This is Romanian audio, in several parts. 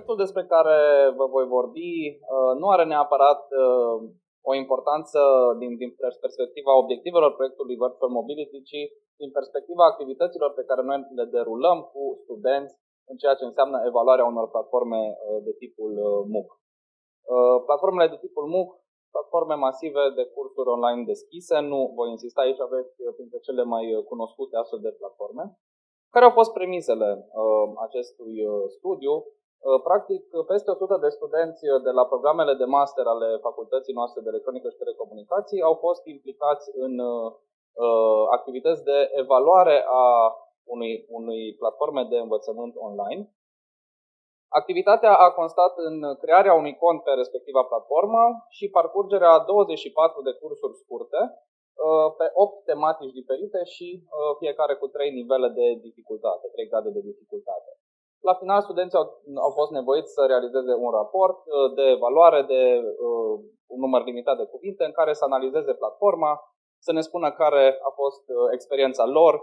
Proiectul despre care vă voi vorbi nu are neapărat o importanță din perspectiva obiectivelor proiectului Virtual Mobility, ci din perspectiva activităților pe care noi le derulăm cu studenți în ceea ce înseamnă evaluarea unor platforme de tipul MOOC. Platformele de tipul MOOC, platforme masive de cursuri online deschise, nu voi insista aici, aveți printre cele mai cunoscute astfel de platforme. Care au fost premisele acestui studiu? Practic, peste 100 de studenți de la programele de master ale facultății noastre de electronică și telecomunicații au fost implicați în activități de evaluare a unei platforme de învățământ online. Activitatea a constat în crearea unui cont pe respectiva platformă și parcurgerea 24 de cursuri scurte pe 8 tematici diferite și fiecare cu 3 nivele de dificultate, 3 grade de dificultate. La final, studenții au fost nevoiți să realizeze un raport de evaluare de un număr limitat de cuvinte în care să analizeze platforma, să ne spună care a fost experiența lor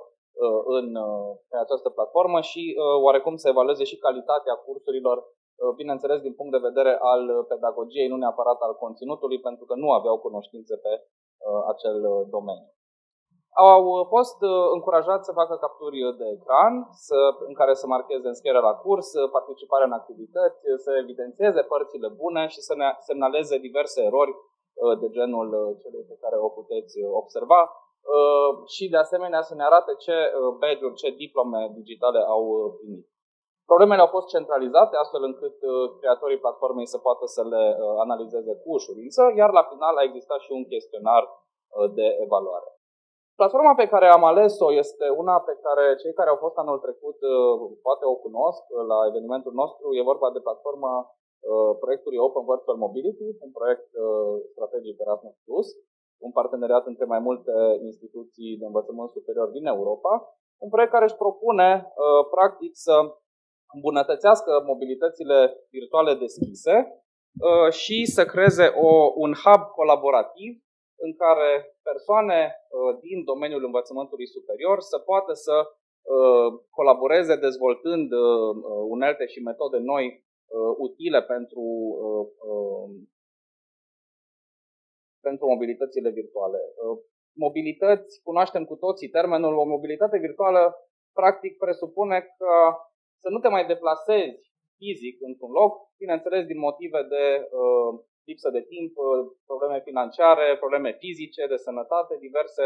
pe această platformă și oarecum să evalueze și calitatea cursurilor, bineînțeles din punct de vedere al pedagogiei, nu neapărat al conținutului, pentru că nu aveau cunoștințe pe acel domeniu. Au fost încurajați să facă capturi de ecran, în care să marcheze înscrierea la curs, participarea în activități, să evidențieze părțile bune și să ne semnaleze diverse erori de genul celei pe care o puteți observa și de asemenea să ne arate ce badge-uri, ce diplome digitale au primit. Problemele au fost centralizate astfel încât creatorii platformei să poată să le analizeze cu ușurință, iar la final a existat și un chestionar de evaluare. Platforma pe care am ales-o este una pe care cei care au fost anul trecut poate o cunosc la evenimentul nostru. E vorba de platforma proiectului Open Virtual Mobility, un proiect strategic Erasmus+, un parteneriat între mai multe instituții de învățământ superior din Europa, un proiect care își propune practic să îmbunătățească mobilitățile virtuale deschise și să creeze un hub colaborativ în care persoane din domeniul învățământului superior să poată să colaboreze dezvoltând unelte și metode noi utile pentru mobilitățile virtuale. Mobilități, cunoaștem cu toții termenul, o mobilitate virtuală practic presupune că să nu te mai deplasezi fizic într-un loc, bineînțeles din motive de lipsă de timp, probleme financiare, probleme fizice, de sănătate, diverse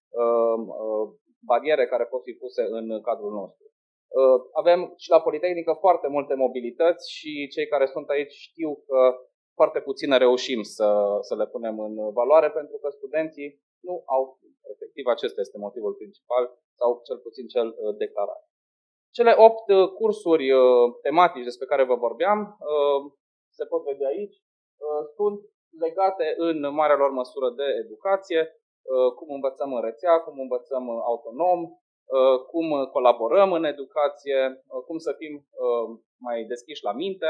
bariere care pot fi puse în cadrul nostru. Avem și la Politehnică foarte multe mobilități și cei care sunt aici știu că foarte puține reușim să le punem în valoare pentru că studenții nu au, efectiv acesta este motivul principal sau cel puțin cel declarat. Cele 8 cursuri tematici despre care vă vorbeam, se pot vedea aici, sunt legate în marea lor măsură de educație, cum învățăm în rețea, cum învățăm autonom, cum colaborăm în educație, cum să fim mai deschiși la minte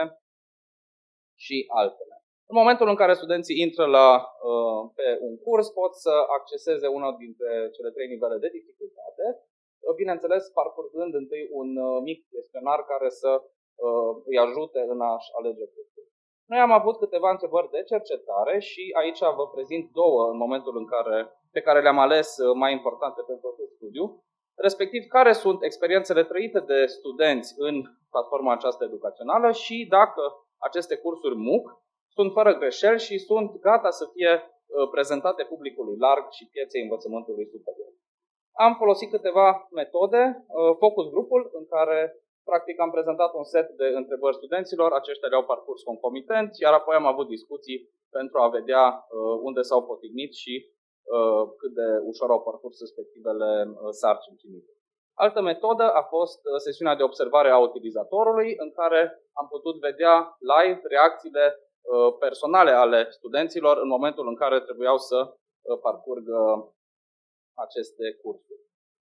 și altele. În momentul în care studenții intră pe un curs, pot să acceseze unul dintre cele 3 nivele de dificultate, bineînțeles parcurgând întâi un mic chestionar care să îi ajute în a-și alege cursul. Noi am avut câteva întrebări de cercetare și aici vă prezint două în momentul pe care le-am ales mai importante pentru acest studiu, respectiv care sunt experiențele trăite de studenți în platforma aceasta educațională și dacă aceste cursuri MOOC sunt fără greșeli și sunt gata să fie prezentate publicului larg și pieței învățământului superior. Am folosit câteva metode, focus grupul, în care practic am prezentat un set de întrebări studenților, aceștia le-au parcurs concomitent, iar apoi am avut discuții pentru a vedea unde s-au potignit și cât de ușor au parcurs respectivele sarcini primite. Altă metodă a fost sesiunea de observare a utilizatorului, în care am putut vedea live reacțiile personale ale studenților în momentul în care trebuiau să parcurgă aceste cursuri.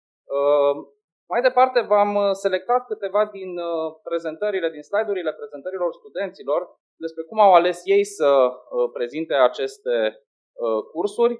Mai departe, v-am selectat câteva din prezentările, din slide-urile prezentărilor studenților despre cum au ales ei să prezinte aceste cursuri,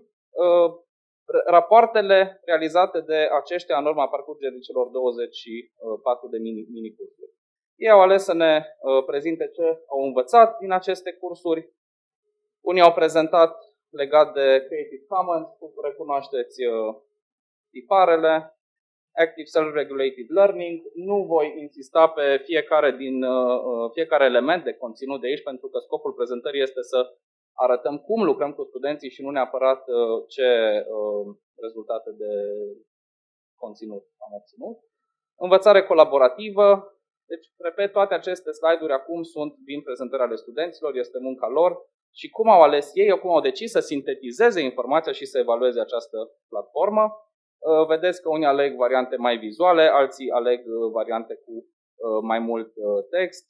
rapoartele realizate de aceștia în urma parcurgerii celor 24 de mini-cursuri. Ei au ales să ne prezinte ce au învățat din aceste cursuri. Unii au prezentat legat de Creative Commons, recunoașteți tiparele, Active Self-Regulated Learning. Nu voi insista pe fiecare element de conținut de aici, pentru că scopul prezentării este să arătăm cum lucrăm cu studenții și nu neapărat ce rezultate de conținut am obținut. Învățare colaborativă. Deci, repet, toate aceste slide-uri acum sunt din prezentări ale studenților, este munca lor și cum au ales ei, cum au decis să sintetizeze informația și să evalueze această platformă. Vedeți că unii aleg variante mai vizuale, alții aleg variante cu mai mult text.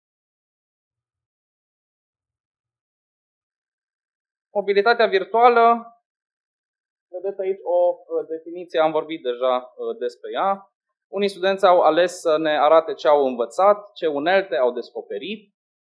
Mobilitatea virtuală, vedeți aici o definiție, am vorbit deja despre ea. Unii studenți au ales să ne arate ce au învățat, ce unelte au descoperit.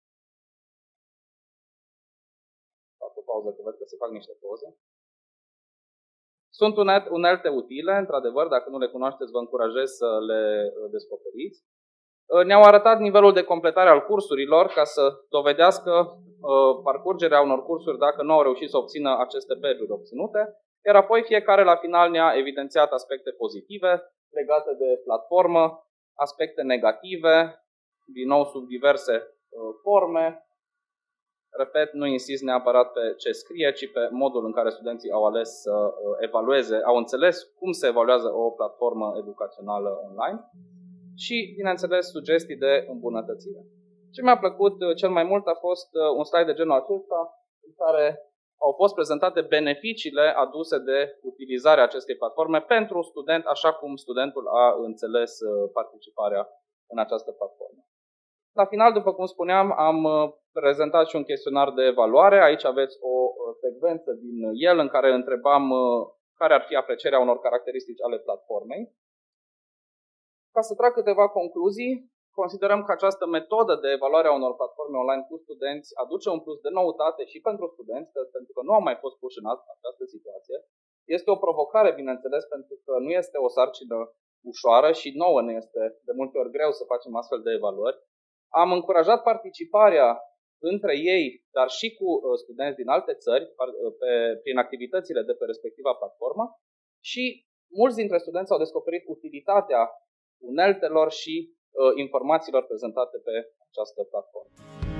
Fac o pauză că văd că se fac niște poze. Sunt unelte utile, într-adevăr, dacă nu le cunoașteți, vă încurajez să le descoperiți. Ne-au arătat nivelul de completare al cursurilor ca să dovedească parcurgerea unor cursuri dacă nu au reușit să obțină aceste badge-uri obținute. Iar apoi fiecare la final ne-a evidențiat aspecte pozitive legate de platformă, aspecte negative, din nou sub diverse forme. Repet, nu insist neapărat pe ce scrie, ci pe modul în care studenții au ales să evalueze, au înțeles cum se evaluează o platformă educațională online și, bineînțeles, sugestii de îmbunătățire. Ce mi-a plăcut cel mai mult a fost un slide de genul acesta, în care au fost prezentate beneficiile aduse de utilizarea acestei platforme pentru student, așa cum studentul a înțeles participarea în această platformă. La final, după cum spuneam, am prezentat și un chestionar de evaluare. Aici aveți o secvență din el în care întrebam care ar fi aprecierea unor caracteristici ale platformei. Ca să trag câteva concluzii, considerăm că această metodă de evaluare a unor platforme online cu studenți aduce un plus de noutate și pentru studenți, pentru că nu au mai fost puși în această situație. Este o provocare, bineînțeles, pentru că nu este o sarcină ușoară și nouă ne este de multe ori greu să facem astfel de evaluări. Am încurajat participarea între ei, dar și cu studenți din alte țări, prin activitățile de pe respectiva platformă și mulți dintre studenți au descoperit utilitatea uneltelor și informațiilor prezentate pe această platformă.